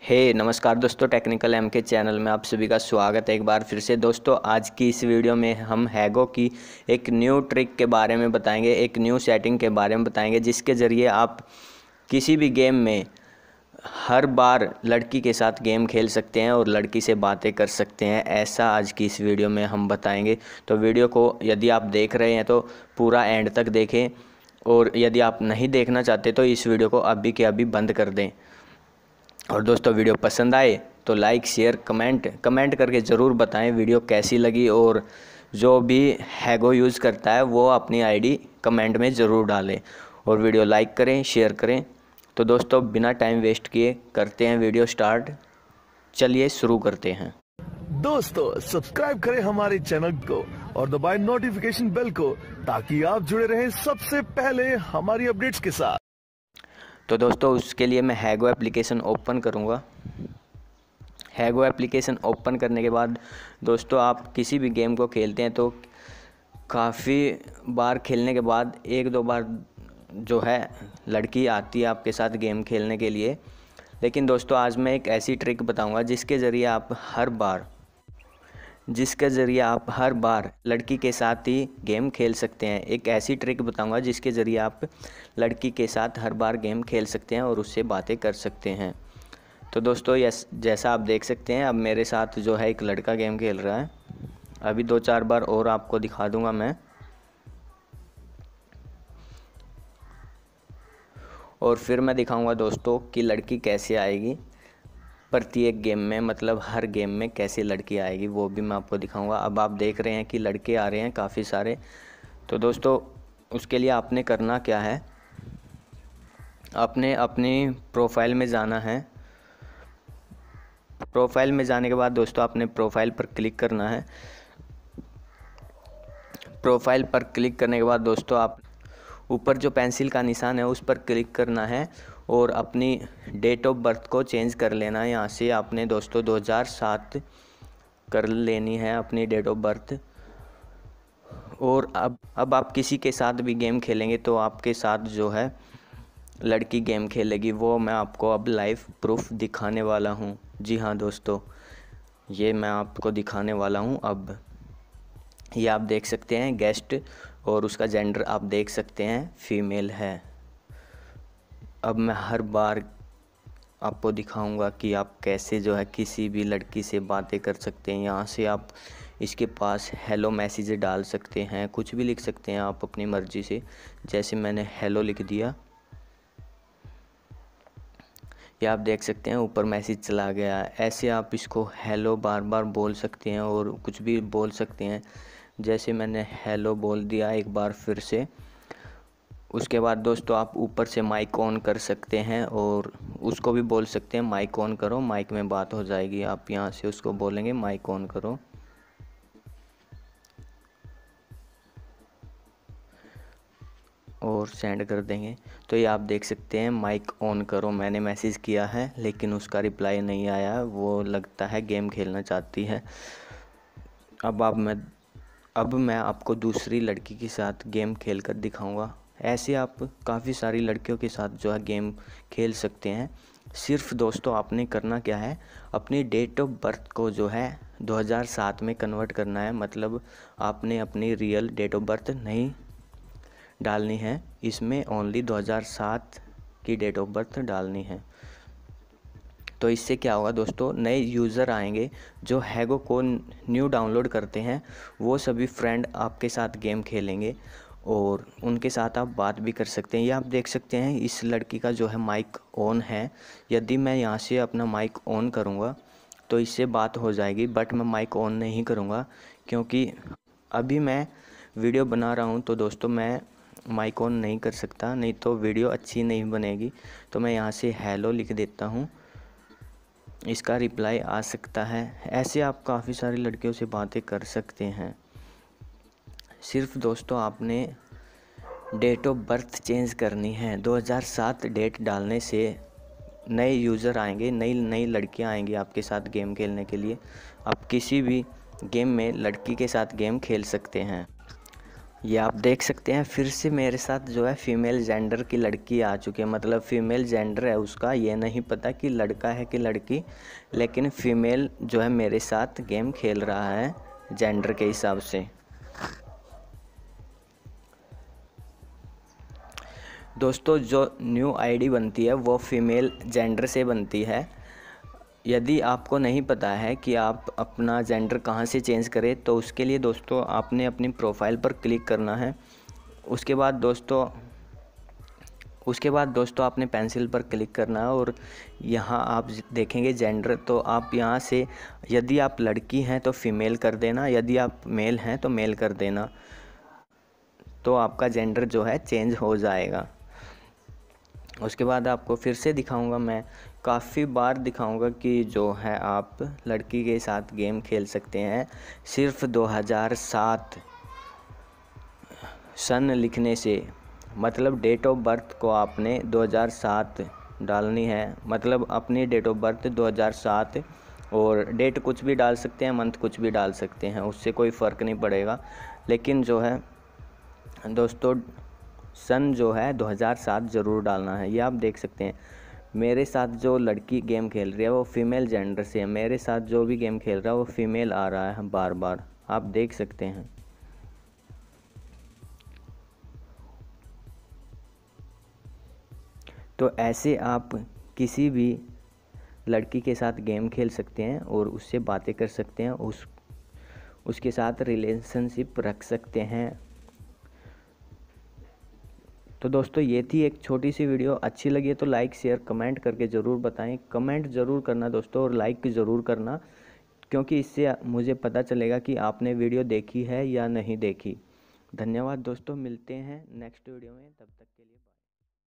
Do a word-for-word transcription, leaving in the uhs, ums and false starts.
हे नमस्कार दोस्तों, technical M के चैनल में आप सभी का स्वागत है एक बार फिर से। दोस्तों आज की इस वीडियो में हम हैगो की एक न्यू ट्रिक के बारे में बताएंगे, एक न्यू सेटिंग के बारे में बताएंगे जिसके ज़रिए आप किसी भी गेम में हर बार लड़की के साथ गेम खेल सकते हैं और लड़की से बातें कर सकते हैं। ऐसा आज की इस वीडियो में हम बताएंगे। तो वीडियो को यदि आप देख रहे हैं तो पूरा एंड तक देखें, और यदि आप नहीं देखना चाहते तो इस वीडियो को अभी के अभी बंद कर दें। और दोस्तों वीडियो पसंद आए तो लाइक शेयर कमेंट कमेंट करके ज़रूर बताएं वीडियो कैसी लगी, और जो भी हैगो यूज़ करता है वो अपनी आईडी कमेंट में ज़रूर डालें और वीडियो लाइक करें, शेयर करें। तो दोस्तों बिना टाइम वेस्ट किए करते हैं वीडियो स्टार्ट। चलिए शुरू करते हैं। दोस्तों सब्सक्राइब करें हमारे चैनल को और दबाएं नोटिफिकेशन बेल को ताकि आप जुड़े रहें सबसे पहले हमारी अपडेट्स के साथ। तो दोस्तों उसके लिए मैं हैगो एप्लीकेशन ओपन करूँगा। हैगो एप्लीकेशन ओपन करने के बाद दोस्तों आप किसी भी गेम को खेलते हैं तो काफ़ी बार खेलने के बाद एक दो बार जो है लड़की आती है आपके साथ गेम खेलने के लिए। लेकिन दोस्तों आज मैं एक ऐसी ट्रिक बताऊंगा जिसके ज़रिए आप हर बार जिसके ज़रिए आप हर बार लड़की के साथ ही गेम खेल सकते हैं। एक ऐसी ट्रिक बताऊंगा जिसके ज़रिए आप लड़की के साथ हर बार गेम खेल सकते हैं और उससे बातें कर सकते हैं। तो दोस्तों यस जैसा आप देख सकते हैं अब मेरे साथ जो है एक लड़का गेम खेल रहा है। अभी दो चार बार और आपको दिखा दूंगा मैं, और फिर मैं दिखाऊंगा दोस्तों कि लड़की कैसे आएगी प्रत्येक गेम में, मतलब हर गेम में कैसे लड़की आएगी वो भी मैं आपको दिखाऊंगा। अब आप देख रहे हैं कि लड़के आ रहे हैं काफ़ी सारे। तो दोस्तों उसके लिए आपने करना क्या है, आपने अपनी प्रोफाइल में जाना है। प्रोफाइल में जाने के बाद दोस्तों आपने प्रोफाइल पर क्लिक करना है। प्रोफाइल पर क्लिक करने के बाद दोस्तों आप ऊपर जो पेंसिल का निशान है उस पर क्लिक करना है और अपनी डेट ऑफ बर्थ को चेंज कर लेना है। यहाँ से आपने दोस्तों दो हज़ार सात कर लेनी है अपनी डेट ऑफ बर्थ। और अब अब आप किसी के साथ भी गेम खेलेंगे तो आपके साथ जो है लड़की गेम खेलेगी, वो मैं आपको अब लाइव प्रूफ दिखाने वाला हूँ। जी हाँ दोस्तों, ये मैं आपको दिखाने वाला हूँ। अब ये आप देख सकते हैं गेस्ट, और उसका जेंडर आप देख सकते हैं फीमेल है। अब मैं हर बार आपको दिखाऊंगा कि आप कैसे जो है किसी भी लड़की से बातें कर सकते हैं। यहाँ से आप इसके पास हेलो मैसेज डाल सकते हैं, कुछ भी लिख सकते हैं आप अपनी मर्ज़ी से। जैसे मैंने हेलो लिख दिया, ये आप देख सकते हैं ऊपर मैसेज चला गया। ऐसे आप इसको हेलो बार बार बोल सकते हैं और कुछ भी बोल सकते हैं। जैसे मैंने हेलो बोल दिया एक बार फिर से। उसके बाद दोस्तों आप ऊपर से माइक ऑन कर सकते हैं और उसको भी बोल सकते हैं माइक ऑन करो, माइक में बात हो जाएगी। आप यहाँ से उसको बोलेंगे माइक ऑन करो, और सेंड कर देंगे। तो ये आप देख सकते हैं माइक ऑन करो, मैंने मैसेज किया है लेकिन उसका रिप्लाई नहीं आया, वो लगता है गेम खेलना चाहती है। अब आप मैं अब मैं आपको दूसरी लड़की के साथ गेम खेल कर दिखाऊँगा। ऐसे आप काफ़ी सारी लड़कियों के साथ जो है गेम खेल सकते हैं। सिर्फ दोस्तों आपने करना क्या है, अपनी डेट ऑफ बर्थ को जो है दो हज़ार सात में कन्वर्ट करना है। मतलब आपने अपनी रियल डेट ऑफ बर्थ नहीं डालनी है, इसमें ओनली दो हज़ार सात की डेट ऑफ बर्थ डालनी है। तो इससे क्या होगा दोस्तों, नए यूज़र आएंगे जो हैगो को न्यू डाउनलोड करते हैं, वो सभी फ्रेंड आपके साथ गेम खेलेंगे और उनके साथ आप बात भी कर सकते हैं। ये आप देख सकते हैं इस लड़की का जो है माइक ऑन है। यदि मैं यहाँ से अपना माइक ऑन करूँगा तो इससे बात हो जाएगी, बट मैं माइक ऑन नहीं करूँगा क्योंकि अभी मैं वीडियो बना रहा हूँ। तो दोस्तों मैं माइक ऑन नहीं कर सकता, नहीं तो वीडियो अच्छी नहीं बनेगी। तो मैं यहाँ से हेलो लिख देता हूँ, इसका रिप्लाई आ सकता है। ऐसे आप काफ़ी सारी लड़कियों से बातें कर सकते हैं। सिर्फ दोस्तों आपने डेट ऑफ बर्थ चेंज करनी है। दो हज़ार सात डेट डालने से नए यूज़र आएंगे, नई नई लड़कियां आएंगी आपके साथ गेम खेलने के लिए। आप किसी भी गेम में लड़की के साथ गेम खेल सकते हैं। ये आप देख सकते हैं फिर से मेरे साथ जो है फीमेल जेंडर की लड़की आ चुकी है, मतलब फीमेल जेंडर है उसका, ये नहीं पता कि लड़का है कि लड़की, लेकिन फीमेल जो है मेरे साथ गेम खेल रहा है जेंडर के हिसाब से। दोस्तों जो न्यू आईडी बनती है वो फीमेल जेंडर से बनती है। यदि आपको नहीं पता है कि आप अपना जेंडर कहाँ से चेंज करें, तो उसके लिए दोस्तों आपने अपनी प्रोफाइल पर क्लिक करना है। उसके बाद दोस्तों उसके बाद दोस्तों आपने पेंसिल पर क्लिक करना है और यहाँ आप देखेंगे जेंडर, तो आप यहाँ से यदि आप लड़की हैं तो फीमेल कर देना, यदि आप मेल हैं तो मेल कर देना, तो आपका जेंडर जो है चेंज हो जाएगा। उसके बाद आपको फिर से दिखाऊंगा, मैं काफ़ी बार दिखाऊंगा कि जो है आप लड़की के साथ गेम खेल सकते हैं सिर्फ दो हज़ार सात सन लिखने से। मतलब डेट ऑफ बर्थ को आपने दो हज़ार सात डालनी है, मतलब अपनी डेट ऑफ बर्थ दो हज़ार सात, और डेट कुछ भी डाल सकते हैं, मंथ कुछ भी डाल सकते हैं, उससे कोई फ़र्क नहीं पड़ेगा। लेकिन जो है दोस्तों सन जो है दो हज़ार सात ज़रूर डालना है। ये आप देख सकते हैं मेरे साथ जो लड़की गेम खेल रही है वो फीमेल जेंडर से है, मेरे साथ जो भी गेम खेल रहा है वो फीमेल आ रहा है बार बार, आप देख सकते हैं। तो ऐसे आप किसी भी लड़की के साथ गेम खेल सकते हैं और उससे बातें कर सकते हैं, उस उसके साथ रिलेशनशिप रख सकते हैं। तो दोस्तों ये थी एक छोटी सी वीडियो, अच्छी लगी है तो लाइक शेयर कमेंट करके ज़रूर बताएं। कमेंट ज़रूर करना दोस्तों और लाइक ज़रूर करना, क्योंकि इससे मुझे पता चलेगा कि आपने वीडियो देखी है या नहीं देखी। धन्यवाद दोस्तों, मिलते हैं नेक्स्ट वीडियो में, तब तक के लिए बाय।